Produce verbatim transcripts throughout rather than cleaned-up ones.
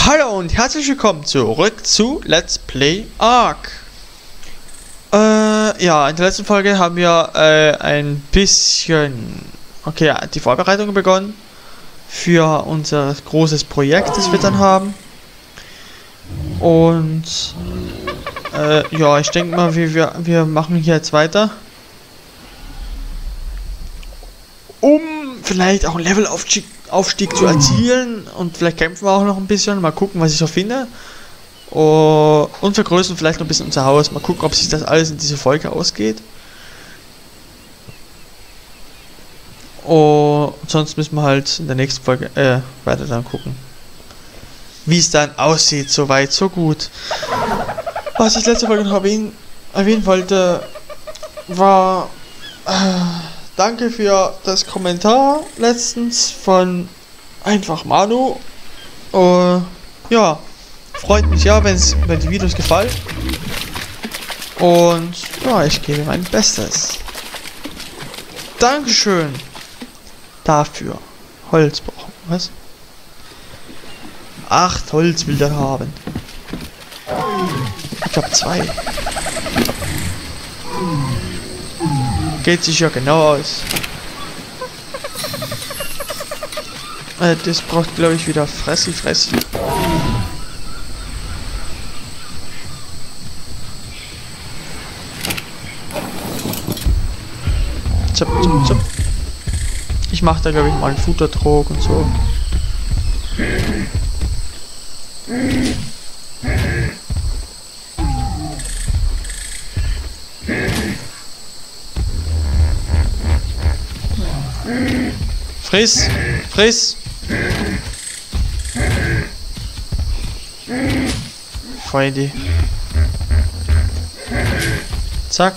Hallo und herzlich willkommen zurück zu Let's Play Ark. Äh, ja, in der letzten Folge haben wir äh, ein bisschen, okay, ja, die Vorbereitung begonnen für unser großes Projekt, das wir dann haben. Und äh, ja, ich denke mal, wir, wir, wir machen hier jetzt weiter, um vielleicht auch einen Levelaufstieg Aufstieg zu erzielen, und vielleicht kämpfen wir auch noch ein bisschen, mal gucken, was ich so finde. Oh, und vergrößern vielleicht noch ein bisschen unser Haus, mal gucken, ob sich das alles in dieser Folge ausgeht. Oh, und sonst müssen wir halt in der nächsten Folge äh, weiter dann gucken, wie es dann aussieht. So weit, so gut. Was ich letzte Folge noch erwähnen, erwähnen wollte, war äh, danke für das Kommentar letztens von einfach Manu. Uh, ja, freut mich ja, wenn's, wenn die Videos gefallen. Und ja, ich gebe mein Bestes. Dankeschön dafür. Holz brauchen, was? Acht Holz will der haben. Ich habe zwei. Geht sich ja genau aus. Äh, das braucht, glaube ich, wieder Fressi, Fressi. Zup, zup, zup. Ich mache da, glaube ich, mal einen Futterdruck und so. Friss! Friss! Freunde. Zack.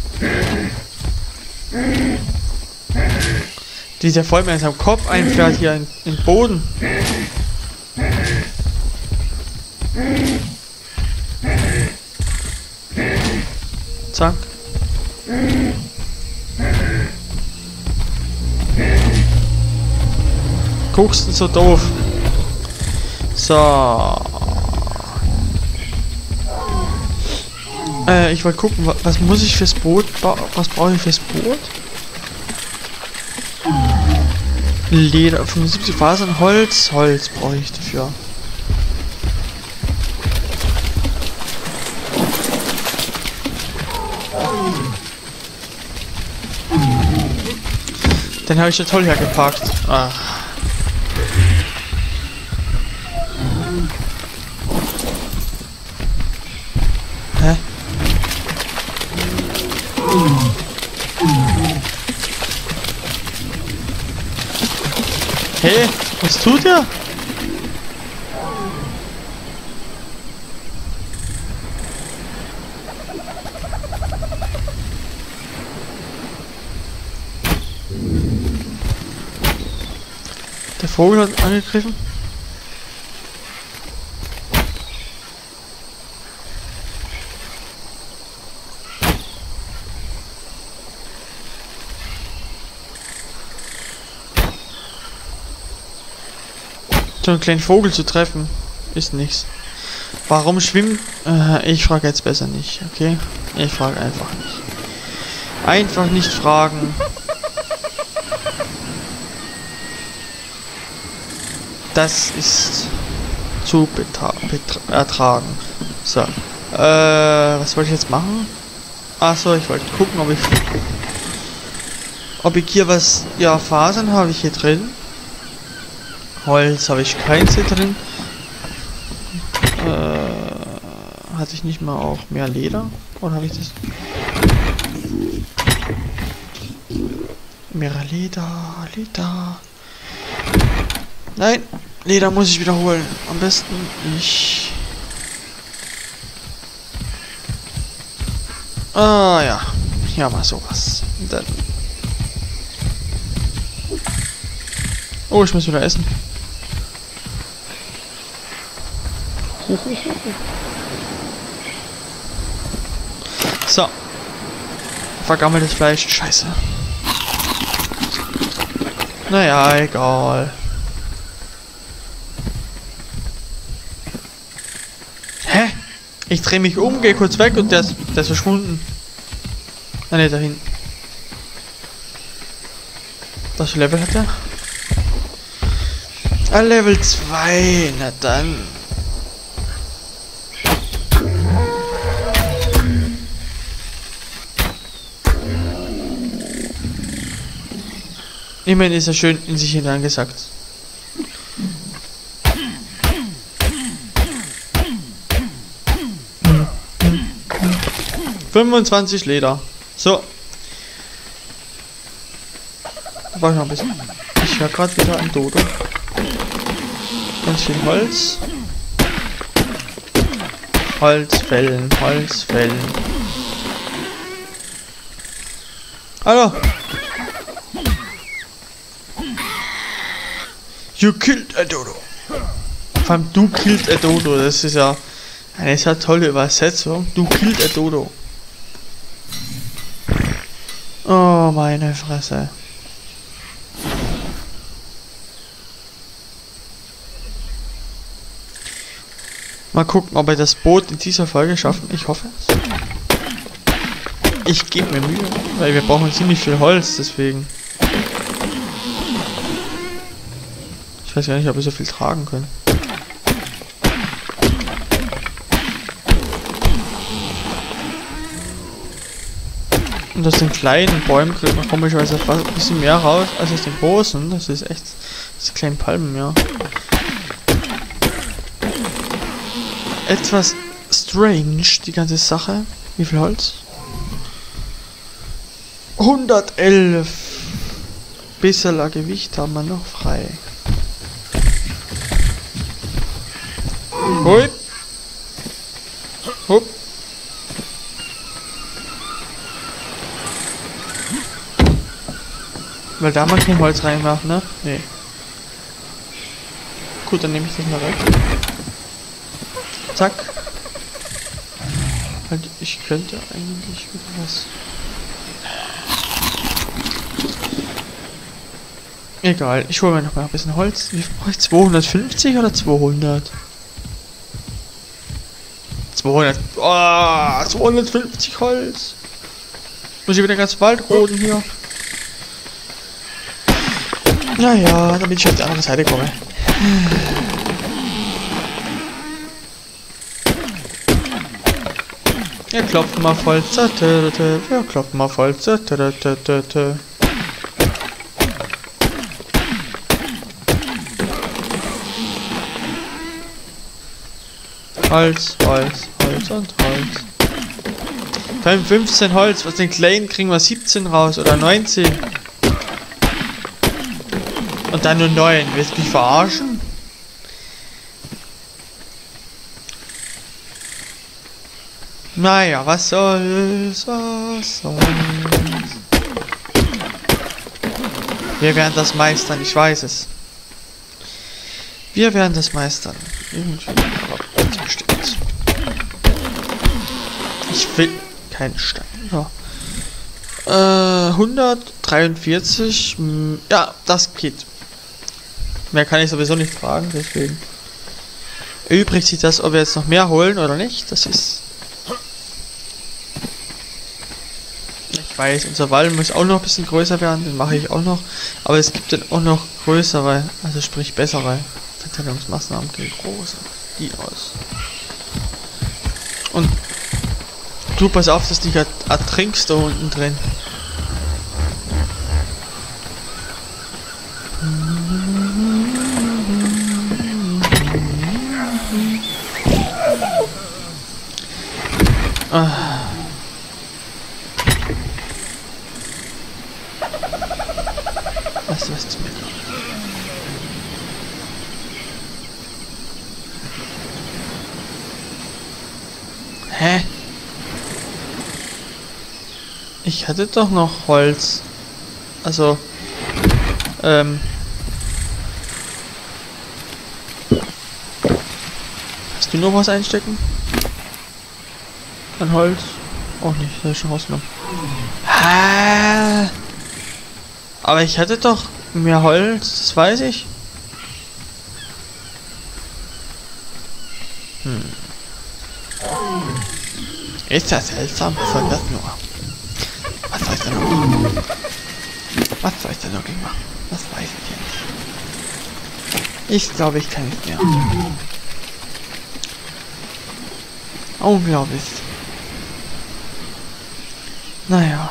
Dieser voll mir am Kopf einfährt hier in den Boden. Zack. Guckst du so doof? So. Äh, ich wollte gucken, was, was muss ich fürs Boot, was brauche ich fürs Boot? Leder, fünfundsiebzig Fasern, Holz, Holz brauche ich dafür. Den habe ich ja toll hergepackt. Ah. Hä? Hey, was tut er? Der Vogel hat angegriffen. So einen kleinen Vogel zu treffen, ist nichts. Warum schwimmt? Äh, ich frage jetzt besser nicht, okay? Ich frage einfach nicht. Einfach nicht fragen. Das ist zu ertragen. So. Äh, was wollte ich jetzt machen? Achso, ich wollte gucken, ob ich ob ich hier was. Ja, Fasern habe ich hier drin. Holz habe ich keins hier drin. Äh, hatte ich nicht mal auch mehr Leder? Oder habe ich das? Mehr Leder, Leder. Nein, Leder muss ich wiederholen. Am besten ich. Ah ja, ja mal sowas. Dann. Oh, ich muss wieder essen. So. Vergammeltes Fleisch. Scheiße. Naja, egal. Ich drehe mich um, gehe kurz weg und der ist, der ist verschwunden. Ah ne, da hinten. Was für Level hat er? Ah, Level zwei. Na dann. Immerhin ist er schön in sich hineingesackt. fünfundzwanzig Leder. So. Da war ich noch ein bisschen. Ich höre gerade wieder ein Dodo. Ganz viel Holz. Holz fällen, Holz fällen. Hallo. You killed a Dodo. Vor allem du killed a Dodo. Das ist ja eine sehr tolle Übersetzung. Du killed a Dodo. Oh, meine Fresse. Mal gucken, ob wir das Boot in dieser Folge schaffen. Ich hoffe es. Ich gebe mir Mühe, weil wir brauchen ziemlich viel Holz, deswegen. Ich weiß gar nicht, ob wir so viel tragen können. Und aus den kleinen Bäumen kriegt man komischerweise fast ein bisschen mehr raus als aus den großen. Das ist echt. Das kleinen Palmen, ja. Etwas strange, die ganze Sache. Wie viel Holz? hundertelf. Bisserler Gewicht haben wir noch frei. Hui. Hup. Weil da man kein Holz reinmacht, ne? Nee. Gut, dann nehme ich das mal weg. Zack. Halt, ich könnte eigentlich wieder was. Egal, ich hole mir noch mal ein bisschen Holz. Wie viel brauche ich? zweihundertfünfzig oder zweihundert? zweihundert. Oh, zweihundertfünfzig Holz. Muss ich wieder ganz Wald roden hier. Naja, damit ich auf die andere Seite komme. Wir klopfen mal voll. Wir klopfen mal voll. Holz, Holz, Holz und Holz. Vor allem fünfzehn Holz. Was den kleinen kriegen wir siebzehn raus oder neunzehn. Und dann nur neun. Willst du mich verarschen? Naja, was soll's, was soll's. Wir werden das meistern, ich weiß es. Wir werden das meistern. Irgendwie, aber ganz bestimmt. Ich will keinen Stein. Ja. Äh, hundertdreiundvierzig. Mh, ja, das geht. Mehr kann ich sowieso nicht fragen, deswegen. Erübrigt sich das, ob wir jetzt noch mehr holen oder nicht. Das ist. Ich weiß, unser Wall muss auch noch ein bisschen größer werden, den mache ich auch noch. Aber es gibt dann auch noch größere, also sprich bessere Verteidigungsmaßnahmen gegen große. Die aus. Und du pass auf, dass du dich ertrinkst da unten drin. Ah. Weißt du was zu mir? Hä? Ich hatte doch noch Holz. Also, ähm. Hast du noch was einstecken? An Holz? Auch nicht, das ist schon rausgenommen. Ah, aber ich hatte doch mehr Holz, das weiß ich. Hm. Ist das seltsam? Was soll das nur? Was soll ich da noch machen? Was soll ich da noch gegen machen? Das weiß ich jetzt. Ich glaube, ich kann nicht mehr. Unglaublich. Naja.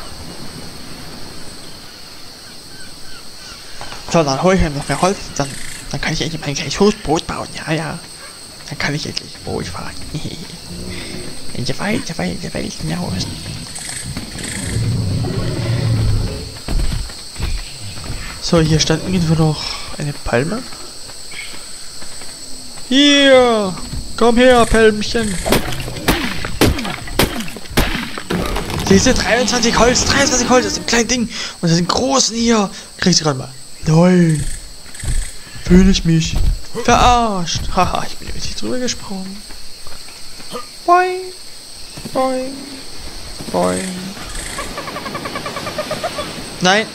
So, dann hole ich mir noch mehr Holz, dann, dann kann ich endlich mein kleines Boot bauen. Ja, ja. Dann kann ich endlich Boot fahren. In die weite, weite Welt hinaus. So, hier stand irgendwo noch eine Palme. Hier! Komm her, Palmchen! Diese dreiundzwanzig Holz, dreiundzwanzig Holz aus dem kleinen Ding und aus den großen hier. Kriegst du gerade mal. Nein! Fühle ich mich verarscht. Haha, ich bin richtig drüber gesprungen. Boing! Boing! Boing! Nein!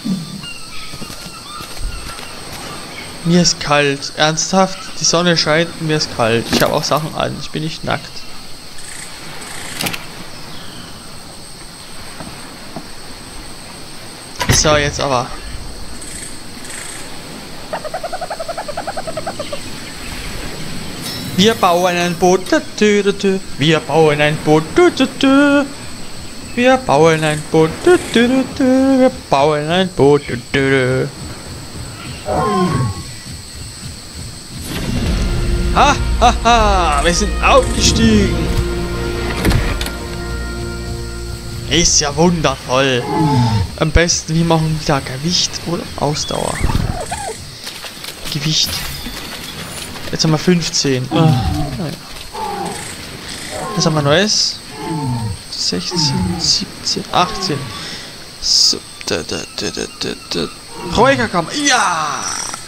Mir ist kalt. Ernsthaft? Die Sonne scheint und mir ist kalt. Ich habe auch Sachen an. Ich bin nicht nackt. So, jetzt aber. Wir bauen ein Boot. Wir bauen ein Boot. Wir bauen ein Boot. Wir bauen ein Boot. Ha, ha, ha, wir sind aufgestiegen. Ist ja wundervoll. Am besten, wir machen wieder Gewicht oder Ausdauer. Gewicht. Jetzt haben wir fünfzehn. Oh, naja. Was haben wir Neues? sechzehn, siebzehn, achtzehn. So, da, da, da, da, da, da. Räucherkammer. Ja!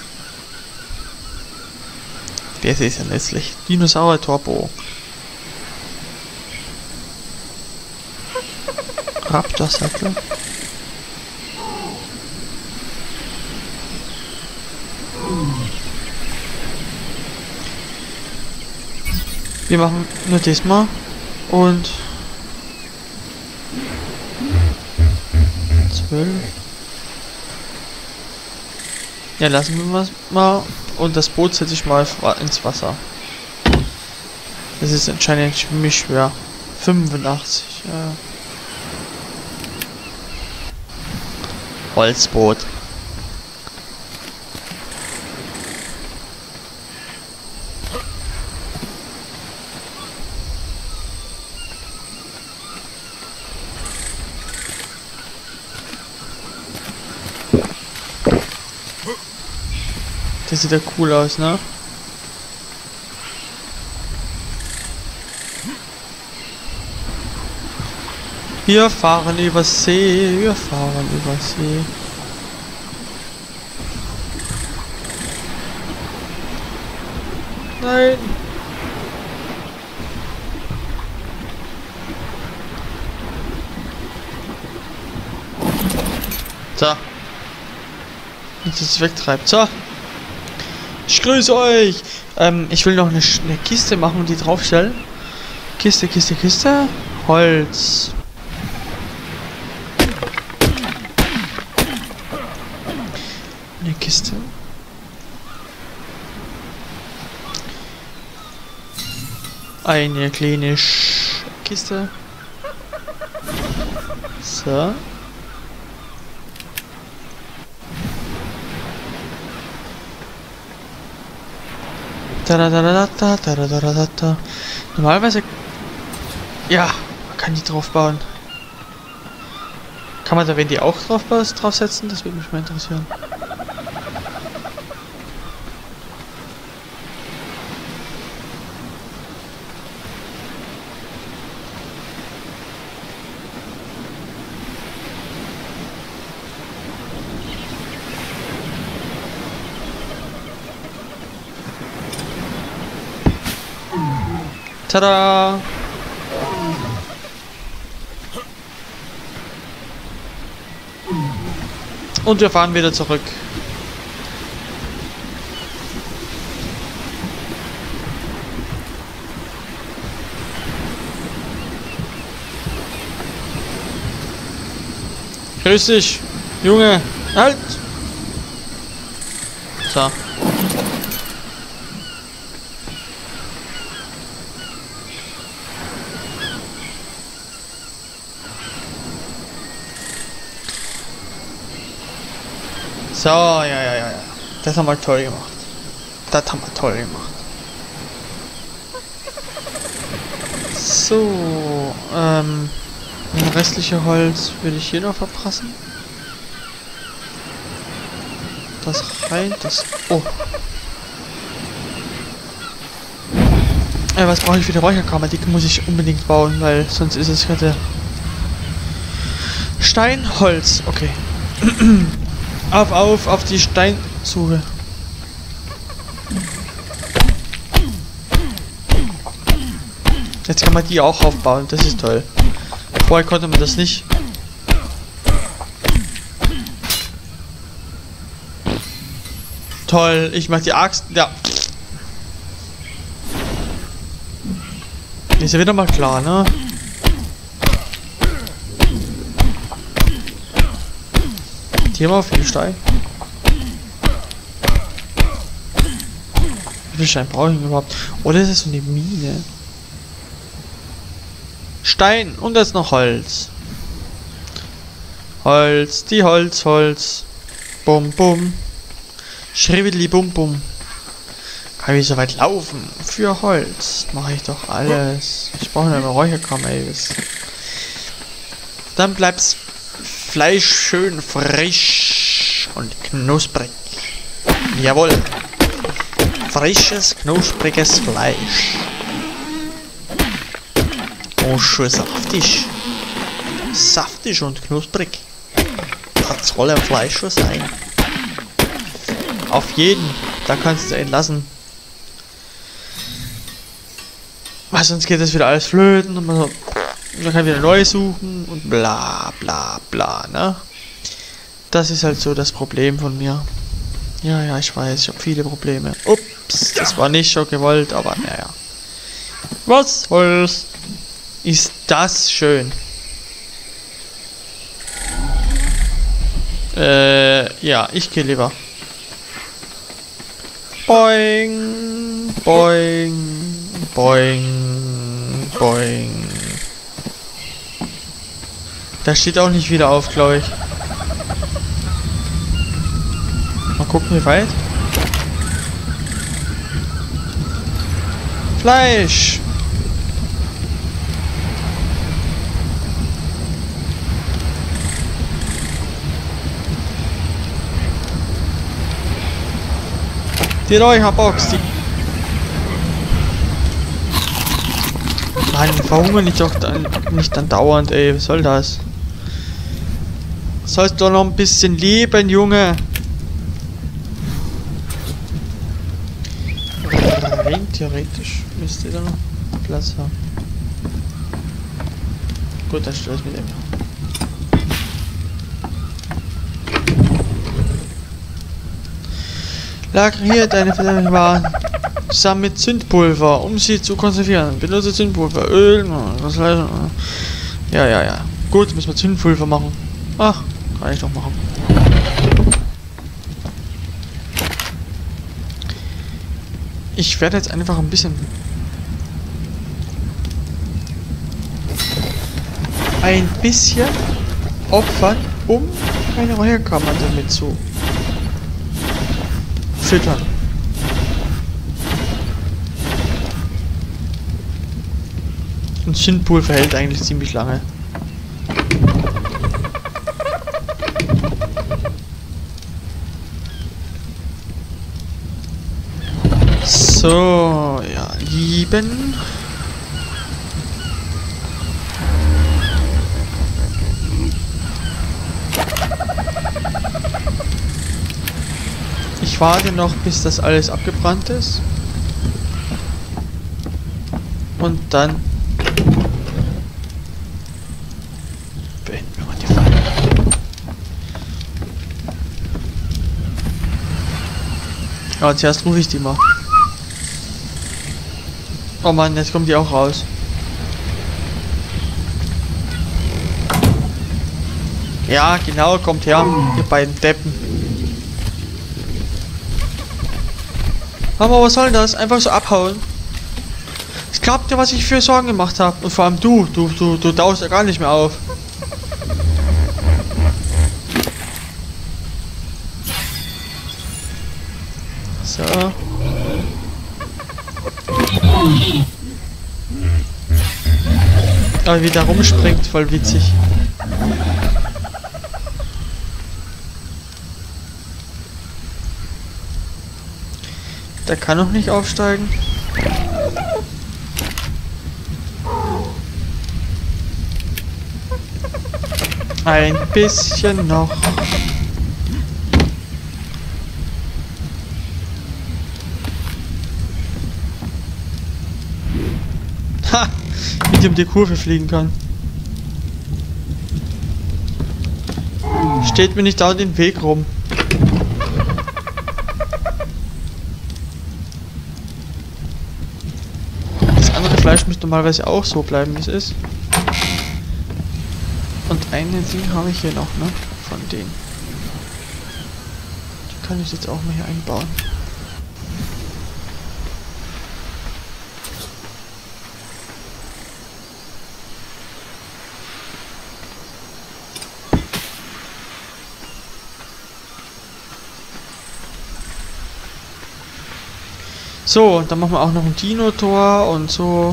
Das ist ja nützlich. Dinosaurier-Turbo. Raptor-Sattel. Wir machen nur das mal und zwölf. Ja, lassen wir was mal und das Boot setze ich mal ins Wasser. Das ist anscheinend ziemlich schwer. fünfundachtzig. Ja. Holzboot. Das sieht ja cool aus, ne? Wir fahren über See, wir fahren über See. Nein. So. Jetzt ist es wegtreibt. So. Ich grüße euch. Ähm, ich will noch eine, eine Kiste machen und die draufstellen. Kiste, Kiste, Kiste. Holz. Eine Kiste. Eine kleine Sch Kiste. So. Da da da da da da da da da da. Normalerweise. Ja, man kann die drauf bauen. Kann man da, wenn die auch drauf draufsetzen? Das würde mich mal interessieren. Tada! Und wir fahren wieder zurück. Grüß dich, Junge. Halt! So. So, ja, ja, ja, ja. Das haben wir toll gemacht. Das haben wir toll gemacht. So, ähm, das restliche Holz würde ich hier noch verprassen. Das rein, das... Oh. Äh, was brauche ich für die Räucherkammer? Die muss ich unbedingt bauen, weil sonst ist es gerade... Steinholz, okay. Auf, auf, auf die Steinsuche. Jetzt kann man die auch aufbauen, das ist toll. Vorher konnte man das nicht. Toll, ich mach die Axt. Ja. Ist ja wieder mal klar, ne? Hier haben wir viel Stein. Wie viel Stein brauche ich denn überhaupt? Oder ist es so eine Mine? Stein und jetzt noch Holz. Holz, die Holz, Holz. Bum, bum. Schribbeli, bum, bum. Kann ich so weit laufen? Für Holz mache ich doch alles. Ich brauche eine Räucherkammer, ey. Dann bleibt's Fleisch schön frisch und knusprig. Jawohl. Frisches, knuspriges Fleisch. Oh, schön saftig. Saftig und knusprig. Das soll ein Fleisch schon sein. Auf jeden. Da kannst du ihn lassen. Weil sonst geht das wieder alles flöten und man so, dann kann ich wieder neu suchen und bla bla bla, ne? Das ist halt so das Problem von mir. Ja, ja, ich weiß, ich habe viele Probleme. Ups, das war nicht so gewollt, aber naja. Was soll's? Ist das schön. Äh, ja, ich gehe lieber. Boing, boing, boing, boing. Da steht auch nicht wieder auf, glaube ich. Mal gucken, wie weit. Fleisch. Die Räucherbox, die... Mann, verhungern ich doch dann nicht dann dauernd, ey. Was soll das? Sollst doch noch ein bisschen leben, Junge. Rein theoretisch müsste da noch Platz haben. Gut, dann stelle ich mit dem. Lagere hier deine verdammten Waren zusammen mit Zündpulver, um sie zu konservieren. Benutze Zündpulver, Öl, was weiß ich. Ja, ja, ja. Gut, müssen wir Zündpulver machen. Ach, kann ich doch machen. Ich werde jetzt einfach ein bisschen ein bisschen opfern, um meine Räucherkammer damit zu füttern. Und Zündpulver hält eigentlich ziemlich lange. So, ja, lieben. Ich warte noch, bis das alles abgebrannt ist. Und dann beenden wir mal die Folge. Aber zuerst rufe ich die mal. Oh Mann, jetzt kommt die auch raus. Ja, genau, kommt her, ihr beiden Deppen. Aber was soll das? Einfach so abhauen. Es glaubt ja, was ich für Sorgen gemacht habe. Und vor allem du, du, du, du taust ja gar nicht mehr auf. So. Aber wie der rumspringt, voll witzig. Der kann noch nicht aufsteigen. Ein bisschen noch. Ha! Wie die um die Kurve fliegen kann. Steht mir nicht da den Weg rum. Das andere Fleisch müsste normalerweise auch so bleiben, wie es ist. Und einen Ding habe ich hier noch, ne? Von denen. Die kann ich jetzt auch mal hier einbauen. So, und dann machen wir auch noch ein Dino-Tor und so.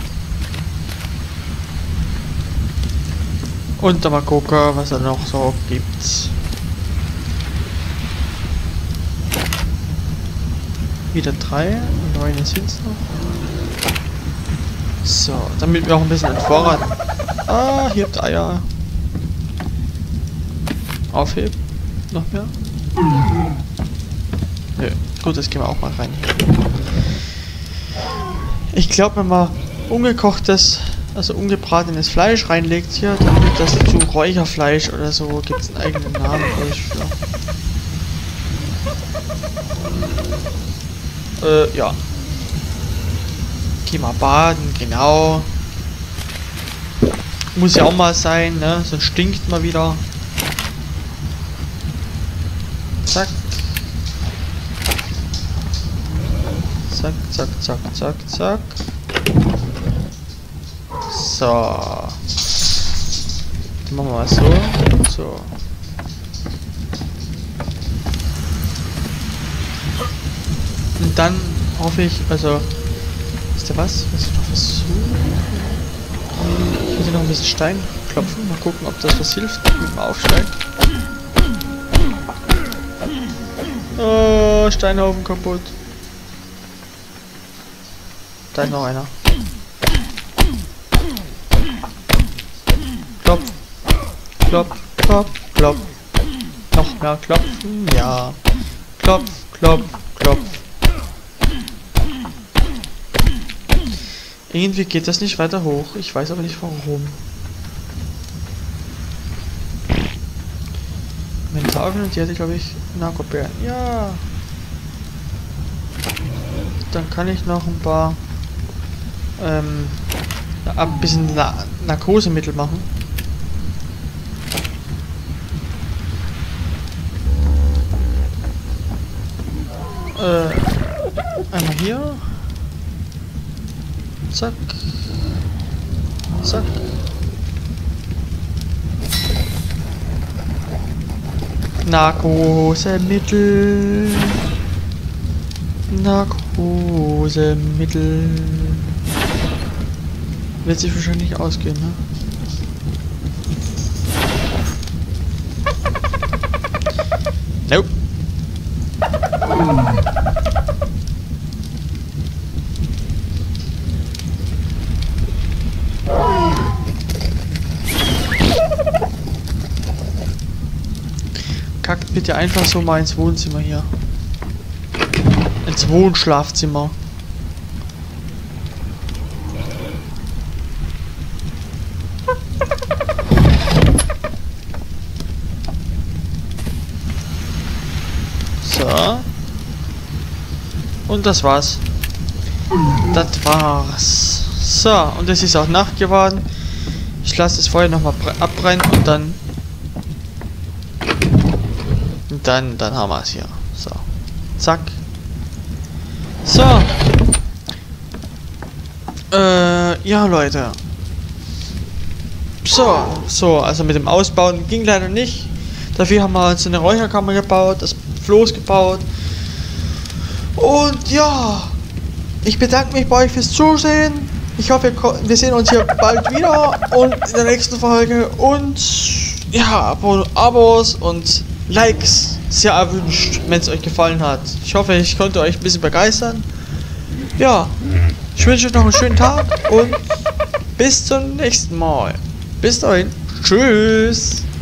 Und dann mal gucken, was er noch so gibt. Wieder drei, neun sind es noch. So, damit wir auch ein bisschen an Vorrat. Ah, hier habt Eier. Aufheben. Noch mehr? Nö. Gut, das gehen wir auch mal rein. Ich glaube, wenn man ungekochtes, also ungebratenes Fleisch reinlegt hier, dann wird das zu Räucherfleisch oder so, gibt es einen eigenen Namen für. Äh, ja. Geh mal baden, genau. Muss ja auch mal sein, ne? Sonst stinkt mal wieder. Zack. Zack, zack, zack, zack, zack. So. Dann machen wir mal so. So. Und dann hoffe ich, also. Ist da was? Was ich noch versuche? Ich muss hier noch ein bisschen Stein klopfen. Mal gucken, ob das was hilft mit dem Aufsteigen. Oh, Steinhaufen kaputt. Da ist noch einer. Klopf. Klopf, klopf, klopf. Noch mehr klopfen. Ja. Klopf, klopf, klopf. Irgendwie geht das nicht weiter hoch. Ich weiß aber nicht warum. Mentarien, die hatte, glaube ich, Narkobären. Ja. Dann kann ich noch ein paar ähm, ein bisschen Na Narkosemittel machen. Äh, einmal hier. Zack. Zack. Narkosemittel. Narkosemittel. Wird sich wahrscheinlich ausgehen, ne? Nope. Kackt bitte einfach so mal ins Wohnzimmer hier. Ins Wohnschlafzimmer. So. Und das war's. Das war's. So, und es ist auch Nacht geworden. Ich lasse das Feuer nochmal abbrennen und dann Und dann, dann haben wir es hier. So. Zack. So. Äh, ja, Leute. So, so, also mit dem Ausbauen ging leider nicht. Dafür haben wir uns eine Räucherkammer gebaut, das Floß gebaut. Und ja, ich bedanke mich bei euch fürs Zusehen. Ich hoffe, wir sehen uns hier bald wieder und in der nächsten Folge. Und ja, Abos und Likes sehr erwünscht, wenn es euch gefallen hat. Ich hoffe, ich konnte euch ein bisschen begeistern. Ja, ich wünsche euch noch einen schönen Tag und bis zum nächsten Mal. Bis dahin. Tschüss.